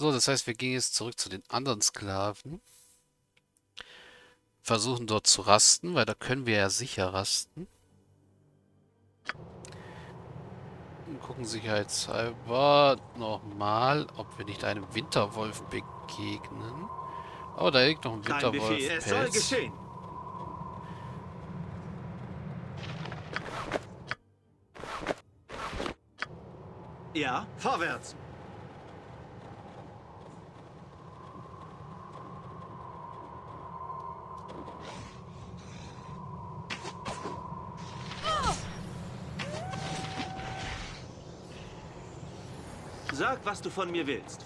So, das heißt, wir gehen jetzt zurück zu den anderen Sklaven. Versuchen dort zu rasten, weil da können wir ja sicher rasten. Und gucken sicherheitshalber nochmal, ob wir nicht einem Winterwolf begegnen. Oh, da liegt noch ein Dein Befehl, es soll Winterwolf-Pelz. geschehen. Ja, vorwärts. Sag, was du von mir willst.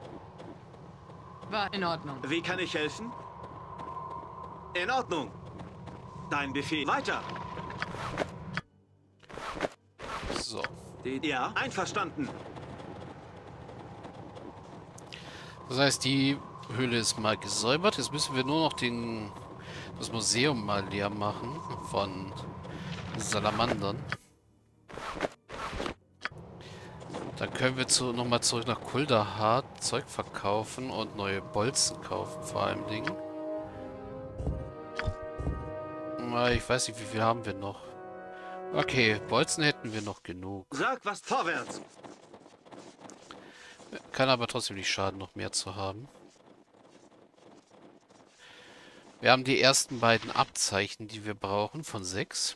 War in Ordnung. Wie kann ich helfen? In Ordnung. Dein Befehl. Weiter. So. Ja, einverstanden. Das heißt, die Höhle ist mal gesäubert. Jetzt müssen wir nur noch das Museum mal leer machen von Salamandern. Dann können wir nochmal zurück nach Kuldahart Zeug verkaufen und neue Bolzen kaufen, vor allem Dingen. Ich weiß nicht, wie viel haben wir noch. Okay, Bolzen hätten wir noch genug. Sag, was vorwärts. Kann aber trotzdem nicht schaden, noch mehr zu haben. Wir haben die ersten beiden Abzeichen, die wir brauchen, von 6.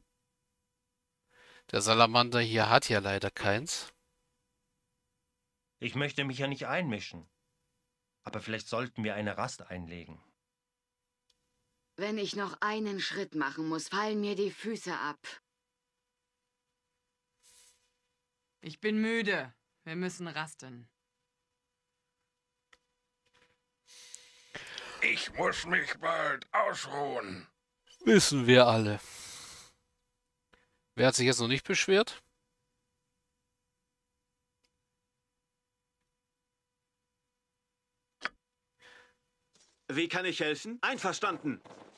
Der Salamander hier hat ja leider keins. Ich möchte mich ja nicht einmischen. Aber vielleicht sollten wir eine Rast einlegen. Wenn ich noch einen Schritt machen muss, fallen mir die Füße ab. Ich bin müde. Wir müssen rasten. Ich muss mich bald ausruhen. Wissen wir alle. Wer hat sich jetzt noch nicht beschwert? Wie kann ich helfen? Einverstanden.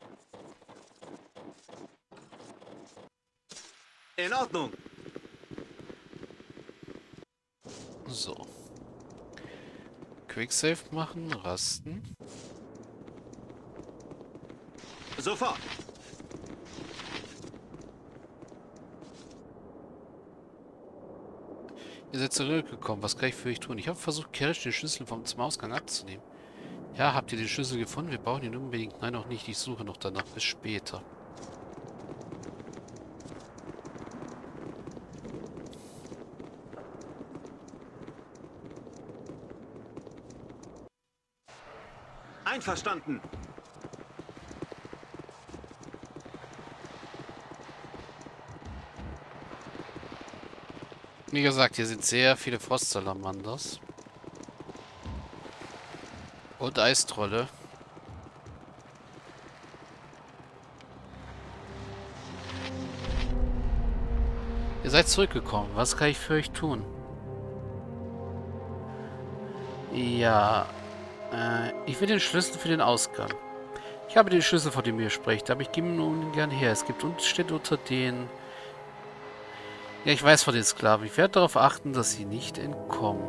In Ordnung. So. Quicksave machen, rasten. Sofort. Ihr seid zurückgekommen. Was kann ich für euch tun? Ich habe versucht, Kerish den Schlüssel zum Ausgang abzunehmen. Ja, habt ihr den Schlüssel gefunden? Wir brauchen ihn unbedingt. Nein, noch nicht. Ich suche noch danach. Bis später. Einverstanden. Wie gesagt, hier sind sehr viele Frostsalamanders. Und Eistrolle. Ihr seid zurückgekommen. Was kann ich für euch tun? Ja, ich will den Schlüssel für den Ausgang. Ich habe den Schlüssel, von dem ihr sprecht, aber ich gebe ihn nun gern her. Es gibt steht unter den... Ja, ich weiß von den Sklaven. Ich werde darauf achten, dass sie nicht entkommen.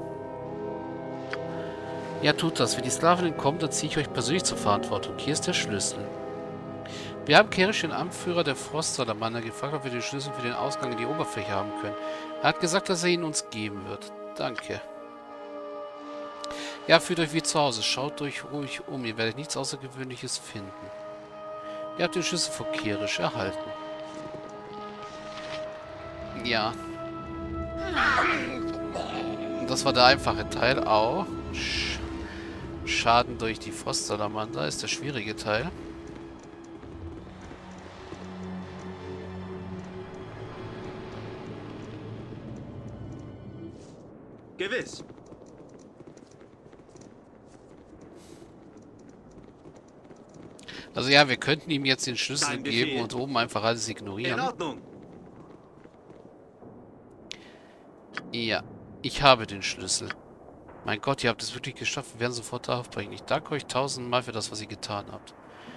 Ja, tut das. Wenn die Sklaven entkommen, dann ziehe ich euch persönlich zur Verantwortung. Hier ist der Schlüssel. Wir haben Kerish, den Anführer der Frostsalamander, gefragt, ob wir den Schlüssel für den Ausgang in die Oberfläche haben können. Er hat gesagt, dass er ihn uns geben wird. Danke. Ja, fühlt euch wie zu Hause. Schaut euch ruhig um. Ihr werdet nichts Außergewöhnliches finden. Ihr habt den Schlüssel von Kerish erhalten. Ja. Das war der einfache Teil. Au. Schaden durch die Frostsalamander ist der schwierige Teil. Gewiss. Also ja, wir könnten ihm jetzt den Schlüssel Dein Befehl. geben und oben einfach alles In ignorieren. Ordnung. Ja, ich habe den Schlüssel. Mein Gott, ihr habt es wirklich geschafft. Wir werden sofort aufbrechen. Ich danke euch tausendmal für das, was ihr getan habt.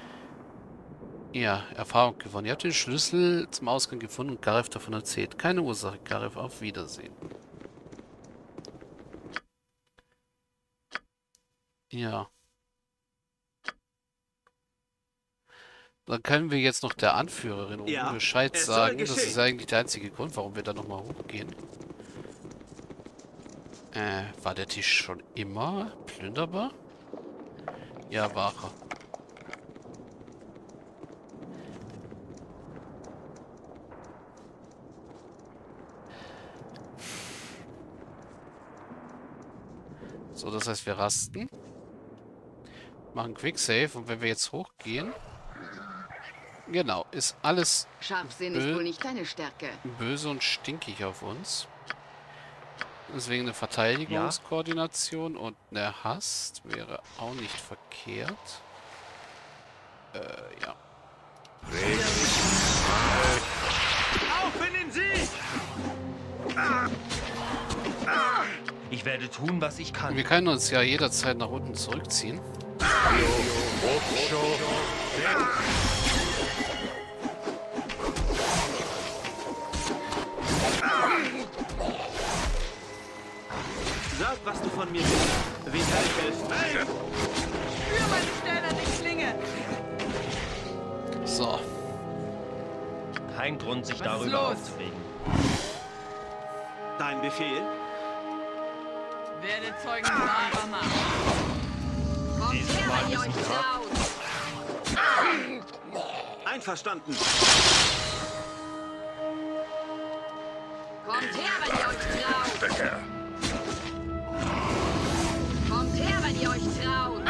Ja, Erfahrung gewonnen. Ihr habt den Schlüssel zum Ausgang gefunden und Gareth davon erzählt. Keine Ursache, Gareth. Auf Wiedersehen. Ja. Dann können wir jetzt noch der Anführerin oben Ja, Bescheid es soll sagen. Das geschehen. ist eigentlich der einzige Grund, warum wir da nochmal hochgehen. War der Tisch schon immer plünderbar? Ja, war er. So, das heißt, wir rasten. Machen Quicksave und wenn wir jetzt hochgehen... Genau, ist alles Scharfsinn ist wohl nicht deine Stärke. böse und stinkig auf uns. Deswegen eine Verteidigungskoordination und eine Hast wäre auch nicht verkehrt. Ja. Auf in den Sieg! Ich werde tun, was ich kann. Wir können uns ja jederzeit nach unten zurückziehen. Sag, was du von mir willst. Wie kann ich helfen? Hey! Spür meine Stellen an die Klinge. So. Kein Grund, sich Was ist darüber los? aufzuregen. Dein Befehl? Werde Zeugen wahrer Macht. Kommt Dieses her, Mal wenn ihr ist euch nicht traut. Einverstanden. Kommt her, wenn ihr euch traut. Stecker. Kommt her, wenn ihr euch traut.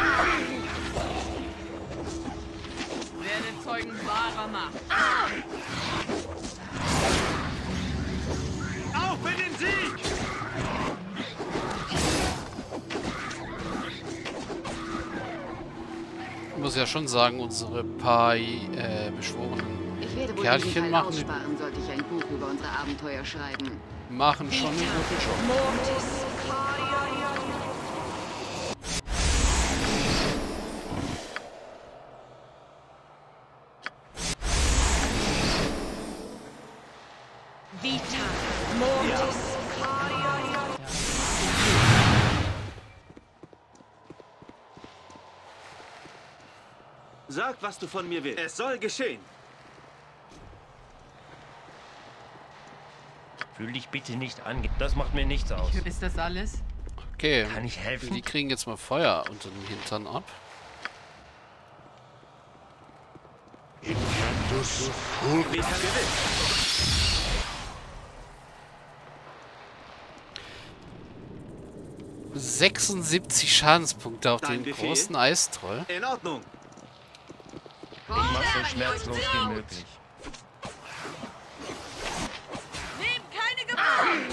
Werde Zeugen wahrer Macht. Auf in den Sieg! Ich muss ja schon sagen, unsere paar beschworenen Ich werde wohl Kerlchen diesen Teil machen- aussparen, sollte ich ein Buch über unsere Abenteuer schreiben. machen schon einen guten Job. Vita Mortis. Sag, was du von mir willst. Es soll geschehen. Fühl dich bitte nicht an. Das macht mir nichts aus. Ist das alles? Okay, Kann ich helfen? die kriegen jetzt mal Feuer unter dem Hintern ab. Infantus Wie kann wir wissen? 76 Schadenspunkte auf Dein den Befehl? großen Eistroll. In Ordnung. Kommt Mach her, so wenn ihr euch schmerzlos wie traut. möglich. Nehmt keine Gefahr!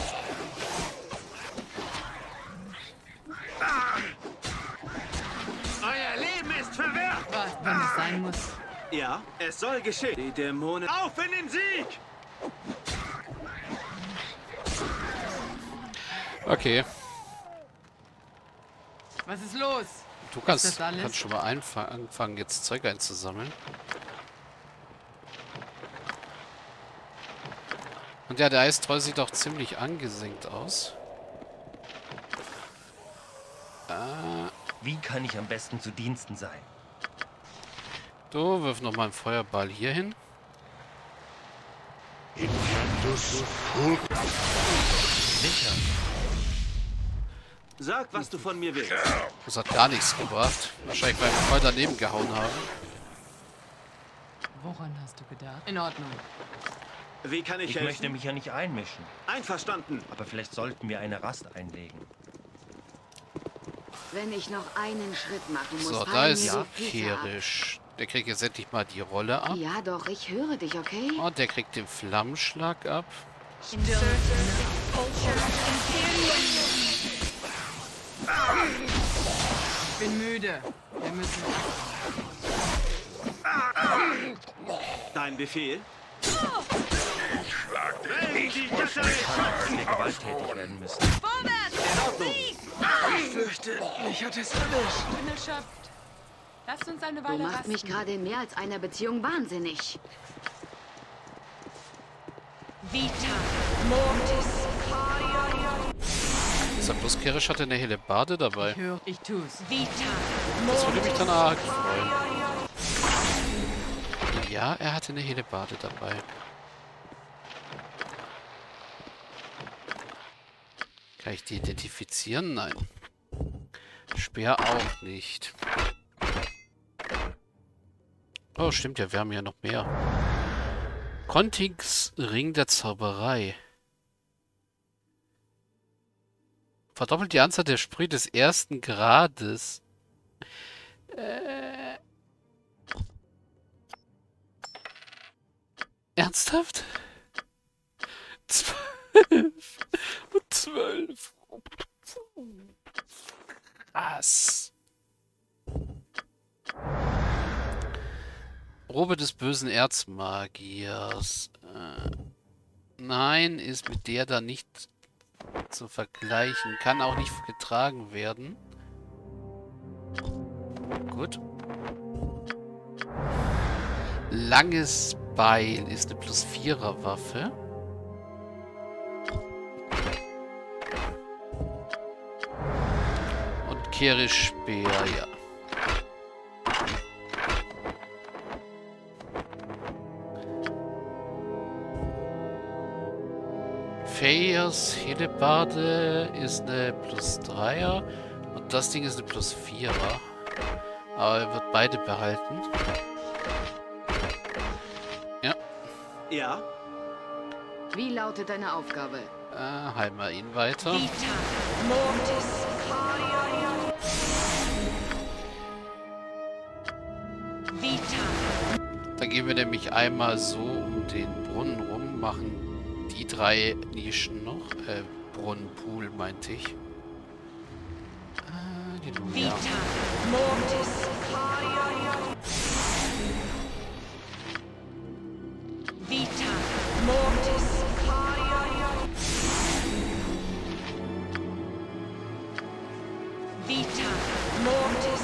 Euer Leben ist verwehrt. Was, wenn es sein muss. Ja, es soll geschehen. Die Dämonen. Auf in den Sieg! Okay, Was ist los? du kannst, das alles? kannst schon mal anfangen, jetzt Zeug einzusammeln. Und ja, der Eistroll sieht auch ziemlich angesenkt aus. Wie kann ich am besten zu Diensten sein? Du wirf noch mal einen Feuerball hier hin. Infantus Sicher. Sag, was du von mir willst. Das hat gar nichts gebracht. Wahrscheinlich, weil wir voll daneben gehauen haben. Woran hast du gedacht? In Ordnung. Wie kann ich Ich helfen? möchte mich ja nicht einmischen. Einverstanden. Aber vielleicht sollten wir eine Rast einlegen. Wenn ich noch einen Schritt machen muss, So, da fallen ist mir die Füße ab. Kerisch. Der kriegt jetzt endlich mal die Rolle ab. Ja doch, ich höre dich, okay? Und der kriegt den Flammenschlag ab. Ich bin müde. Wir müssen... Dein Befehl? schlag dich Hey, nicht. die Muss Götter! mich Dass wir mal gewalttätig werden müssen. In Ordnung. Ich fürchte, mich hat es erwischt. Ich bin erschöpft. Lasst uns eine Du Weile machst mich rasten. gerade in mehr als einer Beziehung wahnsinnig. Vita Mortis. Mr. Bluskerisch hatte eine Hellebarde dabei. Ich tu's. Vita. Das würde mich dann arg freuen. Ja, er hatte eine Hellebarde dabei. Kann ich die identifizieren? Nein. Speer auch nicht. Oh, stimmt ja, wir haben ja noch mehr. Kontings Ring der Zauberei. Verdoppelt die Anzahl der Sprüche des ersten Grades. Ernsthaft? 12 und 12. Was? Robe des bösen Erzmagiers. Nein, ist mit der da nicht zu vergleichen. Kann auch nicht getragen werden. Gut. Langes Beil ist eine +4er Waffe. Und Kehrisch-Speer, ja. Fayers Hellebarde ist eine +3er und das Ding ist eine +4er. Aber er wird beide behalten. Ja. Ja? Wie lautet deine Aufgabe? Heilen wir ihn weiter. Vita. Mortis. Vita. Da gehen wir nämlich einmal so um den Brunnen rum, machen die 3 Nischen noch. Brunnenpool meinte ich. Halleluja. Vita. Mortis. Vita. Mortis. Vita. Mortis.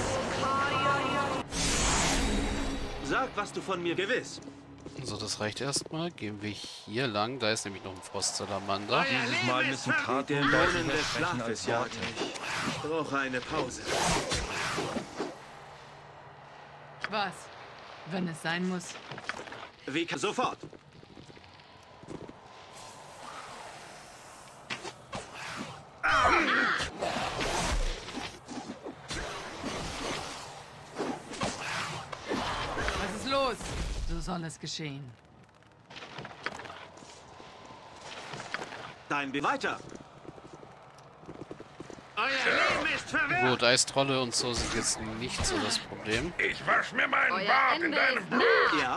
Sag, was du von mir gewiss. So, das reicht erstmal. Gehen wir hier lang. Da ist nämlich noch ein Frostsalamander. Dieses Mal müssen Taten Dämonen deutlicher des sprechen Schlafes als jagen Worte. mich. Ich brauche eine Pause. Was? Wenn es sein muss. Wie kann... Sofort. Was ist los? So soll es geschehen. Weiter. Euer Leben ist verwirrt. Gut, Eistrolle und so sind jetzt nicht so das Problem. Ich wasch mir meinen Euer Bart in Ende deinem ist Blut. Ja?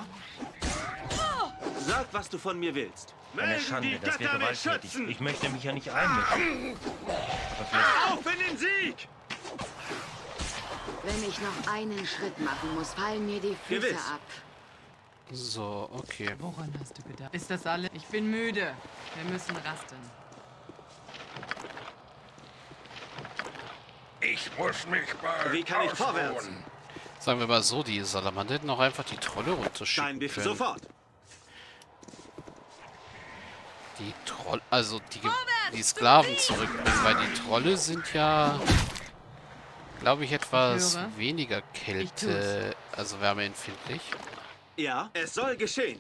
Sag, was du von mir willst. Eine Mögen Schande, die das wäre Götter mich gewalttätig. schützen. Ich möchte mich ja nicht einmischen. Aber vielleicht Auf in den Sieg! Wenn ich noch einen Schritt machen muss, fallen mir die Füße Gewiss. ab. So, okay. Woran hast du gedacht? Ist das alles? Ich bin müde. Wir müssen rasten. Ich muss mich bald Wie kann ich vorwärts? ausruhen. Sagen wir mal so, die Salamander hätten auch einfach die Trolle runterschicken Dein Befehl können. sofort. Die Trolle, also die Sklaven zurückbringen, weil die Trolle sind ja, glaube ich, etwas Ich höre. weniger Kälte, also wärmeempfindlich. Ja, es soll geschehen.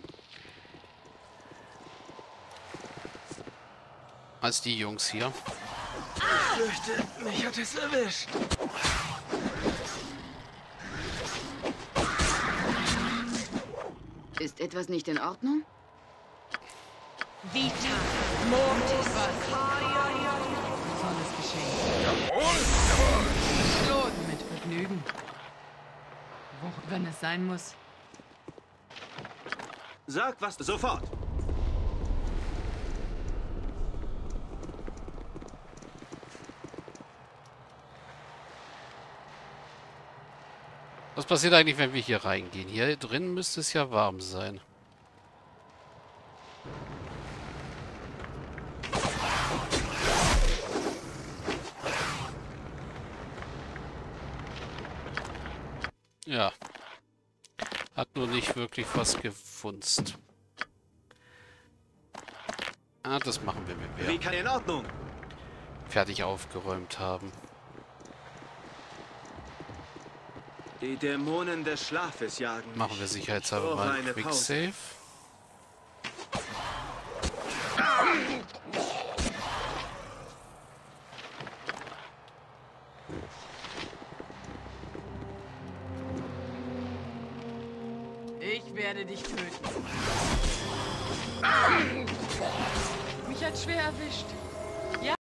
Als die Jungs hier. Ich fürchte, mich hat es erwischt. Ist etwas nicht in Ordnung? Vita. Mortis. So soll es geschehen. Jawohl, Los, mit Vergnügen. Wenn es sein muss. Sag, was... Sofort. Was passiert eigentlich, wenn wir hier reingehen? Hier drin müsste es ja warm sein. Ja. Hat nur nicht wirklich was gefunzt. Ah, das machen wir mit Wie mehr. kann... In Ordnung. fertig aufgeräumt haben. Die Dämonen des Schlafes jagen mich. Machen wir sicherheitshalber Ich brauche mal einen eine Quick Pause. Save. Ich werde dich töten. Mich hat schwer erwischt.